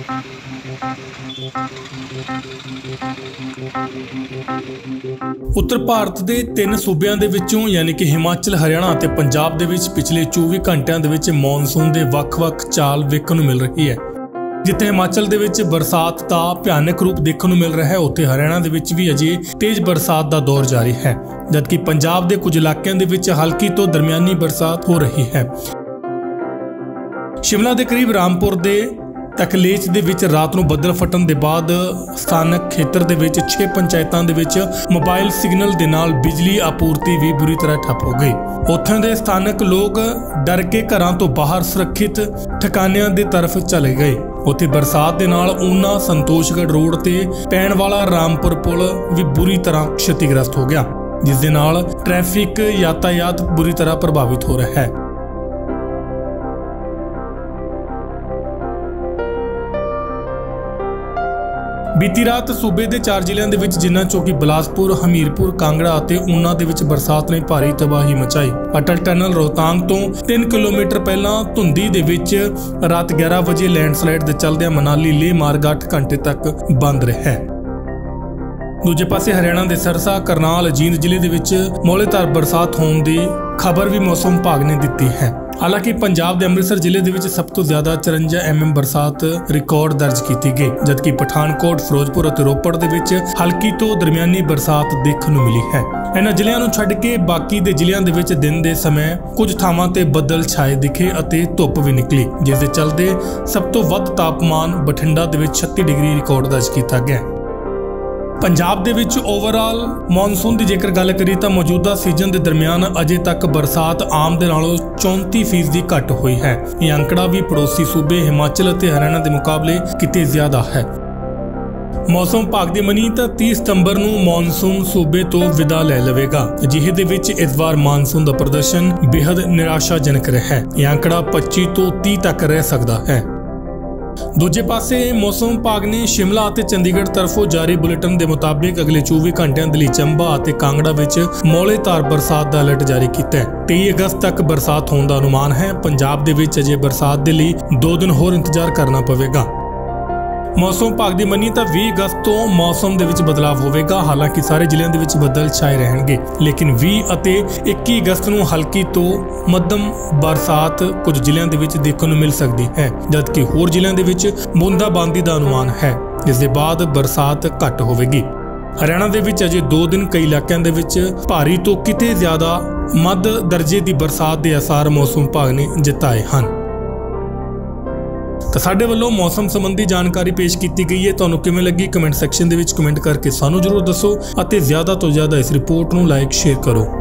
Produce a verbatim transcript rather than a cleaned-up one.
उत्तर भारत के तीन सूबਿਆਂ ਦੇ ਵਿੱਚੋਂ यानी कि हिमाचल, हरियाणा ਤੇ पंजाब ਦੇ ਵਿੱਚ पिछले चौबीस घंटिਆਂ ਦੇ ਵਿੱਚ मॉनसून ਦੇ ਵੱਖ-ਵੱਖ ਚਾਲ ਵੇਖਣ ਨੂੰ ਮਿਲ ਰਹੀ ਹੈ। जिथे हिमाचल ਦੇ ਵਿੱਚ बरसात ਦਾ ਭਿਆਨਕ ਰੂਪ ਦੇਖਣ ਨੂੰ ਮਿਲ ਰਿਹਾ ਹੈ, ਉੱਥੇ हरियाणा ਦੇ ਵਿੱਚ ਵੀ ਅਜੇ ਤੇਜ਼ ਬਰਸਾਤ ਦਾ ਦੌਰ ਜਾਰੀ ਹੈ, ਜਦਕਿ पंजाब ਦੇ ਕੁਝ ਇਲਾਕਿਆਂ ਦੇ ਵਿੱਚ ਹਲਕੀ ਤੋਂ ਦਰਮਿਆਨੀ ਬਰਸਾਤ ਹੋ ਰਹੀ ਹੈ। शिमला ਦੇ ਕਰੀਬ ਰਾਮਪੁਰ ਦੇ तकलेच ਦੇ ਵਿੱਚ ਰਾਤ ਨੂੰ ਬੱਦਲ ਫਟਣ ਦੇ ਬਾਅਦ ਸਥਾਨਕ ਖੇਤਰ ਦੇ ਵਿੱਚ ਛੇ ਪੰਚਾਇਤਾਂ ਦੇ ਵਿੱਚ ਮੋਬਾਈਲ ਸਿਗਨਲ ਦੇ ਨਾਲ ਬਿਜਲੀ ਆਪੂਰਤੀ ਵੀ ਬੁਰੀ ਤਰ੍ਹਾਂ ਠੱਪ ਹੋ ਗਈ। ਉੱਥੋਂ ਦੇ ਸਥਾਨਕ ਲੋਕ ਡਰ ਕੇ ਘਰਾਂ ਤੋਂ ਬਾਹਰ ਸੁਰੱਖਿਅਤ ਠਿਕਾਣਿਆਂ ਦੀ ਤਰਫ ਚਲੇ ਗਏ। ਉੱਥੇ ਬਰਸਾਤ ਦੇ ਨਾਲ ਊਨਾ ਸੰਤੋਸ਼ਗੜ੍ਹ ਰੋਡ ਤੇ ਪੈਣ ਵਾਲਾ ਰਾਮਪੁਰ ਪੁਲ ਵੀ ਬੁਰੀ ਤਰ੍ਹਾਂ क्षतिग्रस्त ਹੋ ਗਿਆ, ਜਿਸ ਦੇ ਨਾਲ ਟ੍ਰੈਫਿਕ यातायात ਬੁਰੀ ਤਰ੍ਹਾਂ ਪ੍ਰਭਾਵਿਤ ਹੋ ਰਿਹਾ ਹੈ। बीती रात सूबे के चार जिलों के जिन्हां चों कि बिलासपुर, हमीरपुर, कांगड़ा और ऊना के बरसात ने भारी तबाही मचाई। अटल टनल रोहतांग तो तीन किलोमीटर पहला धुंधी दे विच रात ग्यारह बजे लैंडस्लाइड के चलदे मनाली लेह मार्ग अठ घंटे तक बंद रहा है। दूजे पासे हरियाणा के सरसा, करनाल, जींद जिले के विच मौलेधार बरसात होने की खबर भी मौसम विभाग ने दी है। हालांकि पंजाब के अमृतसर जिले के विच सब तो ज्यादा चौरंजा एम एम बरसात रिकॉर्ड दर्ज की गई, जबकि पठानकोट, फिरोजपुर और रोपड़ के विच हल्की तो दरमियानी बरसात देखने को मिली है। इन्हां जिलिਆਂ ਨੂੰ ਛੱਡ ਕੇ बाकी ਦੇ ਜ਼ਿਲ੍ਹਿਆਂ ਦੇ ਵਿੱਚ दिन के समय कुछ ਥਾਵਾਂ ਤੇ ਬੱਦਲ ਛਾਏ ਦਿਖੇ ਅਤੇ ਧੁੱਪ ਵੀ ਨਿਕਲੀ, ਜਿਸ ਦੇ ਚੱਲਦੇ ਸਭ ਤੋਂ ਵੱਧ ਤਾਪਮਾਨ ਬਠਿੰਡਾ ਦੇ ਵਿੱਚ ਛੱਤੀ डिग्री रिकॉर्ड दर्ज किया गया। पंजाब ਦੇ ਵਿੱਚ ओवरऑल मॉनसून की जेकर गल करिए तो मौजूदा सीजन के दरमियान अजे तक बरसात आम दे नालों चौंती फीसदी घट हुई है। यह अंकड़ा भी पड़ोसी सूबे हिमाचल और हरियाणा के मुकाबले किते ज्यादा है। मौसम विभाग की मनी तो तीस सितंबर को मॉनसून सूबे तो विदा ले लवेगा। अजिहे दे विच इस बार मानसून का प्रदर्शन बेहद निराशाजनक रहा है। यह अंकड़ा पच्चीस तो तीस तक रह सकता है। दूजे पासे मौसम विभाग ने शिमला और चंडीगढ़ तरफों जारी बुलेटिन के मुताबिक अगले चौबीस घंटिया के लिए चंबा और कांगड़ा विच मौलेधार बरसात का अलर्ट जारी किया है। तेईस अगस्त तक बरसात होने का अनुमान है। पंजाब दे विच अजे बरसात के लिए दो दिन होर इंतजार करना पवेगा। मौसम विभाग की मनी तो बीस अगस्त तो मौसम के विच बदलाव होगा। हालांकि सारे जिलों के विच बदल छाए रहेंगे, लेकिन बीस और इक्कीस अगस्त को हल्की तो मध्यम बरसात कुछ जिलों के विच देखने को मिल सकती है, जबकि होर जिलों के विच बूंदाबांदी का अनुमान है, जिसके बाद बरसात घट होगी। हरियाणा के विच अजे दो दिन कई इलाकों के विच भारी तो किते ज्यादा मध दर्जे की बरसात के आसार मौसम विभाग ने जताए हैं। तो साडे वल्लों मौसम संबंधी जानकारी पेश की गई है। तुहानूं किवें लगी कमेंट सैक्शन दे विच कमेंट करके सानूं जरूर दसो, अते ज़्यादा तो ज़्यादा इस रिपोर्ट नूं लाइक शेयर करो।